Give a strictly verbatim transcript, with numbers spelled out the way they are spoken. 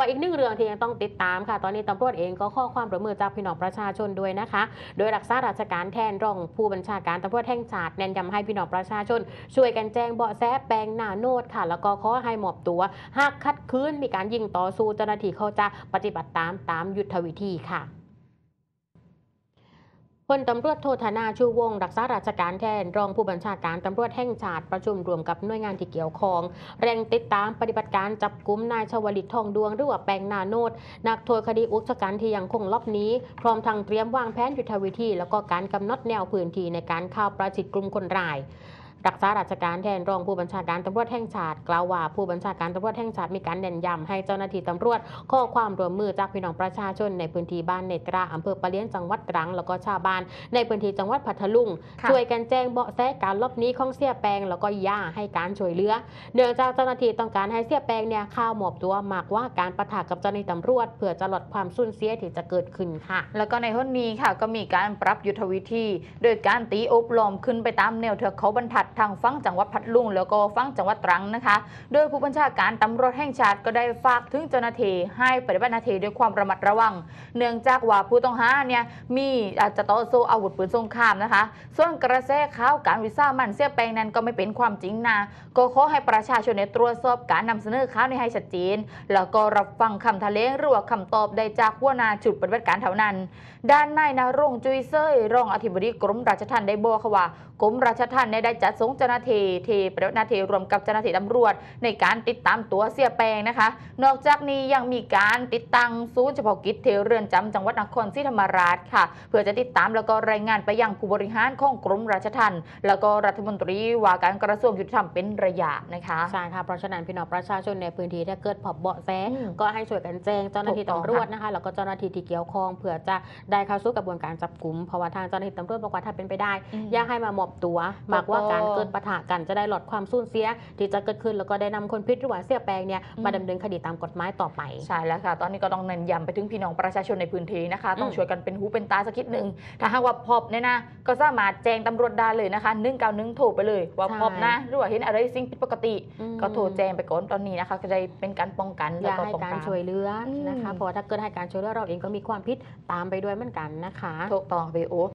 ว่าอีกหนึ่งเรื่องที่ยังต้องติดตามค่ะตอนนี้ตำรวจเองก็ข้อความร่วมมือจากพี่น้องประชาชนด้วยนะคะโดยรักษาราชการแทนรองผู้บัญชาการตำรวจแห่งชาติเน้นย้ำให้พี่น้องประชาชนช่วยกันแจ้งเบาะแสแปลงหน้าโนดค่ะแล้วก็ขอให้หมอบตัวหากคัดค้านมีการยิงต่อสู้เจ้าหน้าที่เขาจะปฏิบัติตามตามยุทธวิธีค่ะพลตำรวจโทธนาชูวงศ์รักษาราชการแทนรองผู้บัญชาการตำรวจแห่งชาติประชุมรวมกับหน่วยงานที่เกี่ยวข้องเร่งติดตามปฏิบัติการจับกุมนายชวลิตทองดวงหรือว่าแปงนาโนดนักโทษคดีอุกชะกันที่ยังคงลบหนีพร้อมทั้งเตรียมวางแผนยุทธวิธีแล้วก็การกำหนดแนวพื้นที่ในการเข้าประชิดกลุ่มคนร้ายรักษาราชการแทนรองผู้บัญชาการตำรวจแห่งชาติกล่าวว่าผู้บัญชาการตำรวจแห่งชาติมีการเน้นย้ำให้เจ้าหน้าที่ตำรวจข้อความร่วมมือจากพี่น้องประชาชนในพื้นที่บ้านเนตราอำเภอปะเลี้ยนจังหวัดตรังแล้วก็ชาวบ้านในพื้นที่จังหวัดพัทลุงช่วยกันแจ้งเบาะแสการลบหนีของเสียแปงแล้วก็ย่าให้การช่วยเหลือเนื่องจากเจ้าหน้าที่ต้องการให้เสียแปงเนี่ยเข้ามอบตัวมากว่าการปะทะกับเจ้าหน้าที่ตำรวจเพื่อจะลดความสูญเสียที่จะเกิดขึ้นค่ะแล้วก็ในห้องนี้ค่ะก็มีการปรับยุทธวิธีโดยการตีอบล้อมขึ้นไปตามแนวเทือกเขาบรรทัดทางฝั่งจังหวัดพัทลุงแล้วก็ฝั่งจังหวัดตรังนะคะโดยผู้บัญชาการตำรวจแห่งชาติก็ได้ฝากถึงเจ้าหน้าที่ให้ปฏิบัติหน้าที่ด้วยความระมัดระวังเนื่องจากว่าผู้ต้องหาเนี่ยมีอาจจะต่อสู้อาวุธปืนสงครามนะคะส่วนกระแสข่าวการวิสามันเสียแปงนั้นก็ไม่เป็นความจริงนะก็ขอให้ประชาชนตรวจสอบการนำเสนอข่าวในให้ชัดเจนแล้วก็รับฟังคำแถลงหรือว่าคำตอบได้จากหัวหน้าจุดปฏิบัติการเท่านั้นด้านนายนรงค์จุยเซยรองอธิบดีกรมราชทัณฑ์ได้บอกว่ากรมราชทัณฑ์ได้จัดส่งเจ้าหน้าที่ที่ปฏิบัติหน้าที่รวมกับเจ้าหน้าที่ตำรวจในการติดตามตัวเสียแปงนะคะนอกจากนี้ยังมีการติดตั้งศูนย์เฉพาะกิจที่เรือนจำจังหวัดนครศรีธรรมราชค่ะเพื่อจะติดตามแล้วก็รายงานไปยังผู้บริหารของกรมราชทัณฑ์แล้วก็รัฐมนตรีว่าการกระทรวงยุติธรรมเป็นระยะนะคะใช่ค่ะเพราะฉะนั้นพี่น้องประชาชนในพื้นที่ถ้าเกิดพบเบาะแสก็ให้ช่วยกันแจ้งเจ้าหน้าที่ตำรวจนะคะแล้วก็เจ้าหน้าที่ที่เกี่ยวข้องเพื่อจะได้เข้าสู่กระบวนการจับกุมเพราะว่าทางเจ้าหน้าที่ตำรวจบอกว่าถ้าเป็นไปได้อยากให้มามอบตัวมากว่าการเกิดปะทะกันจะได้ลดความสูญเสียที่จะเกิดขึ้นแล้วก็ได้นำคนพิษหรือว่าเสียแปงเนี่ยมาดำเนินคดีตามกฎหมายต่อไปใช่แล้วค่ะตอนนี้ก็ต้องเน้นย้ำไปถึงพี่น้องประชาชนในพื้นที่นะคะต้องช่วยกันเป็นหูเป็นตาสักนิดหนึ่งถ้าหากว่าพบเนี่ยนะก็สามารถแจ้งตำรวจได้เลยนะคะหนึ่งเก้าหนึ่งโทรไปเลยว่าพบนะหรือว่าเห็นอะไรสิ่งผิดปกติก็โทรแจ้งไปก่อนตอนนี้นะคะก็จะเป็นการป้องกันและก็ให้การช่วยเหลือนะคะเพราะถ้าเกิดให้การช่วยเหลือเราเองก็มีความผิดตามไปด้วยเหมือนกันนะคะถูกต้องไปโอ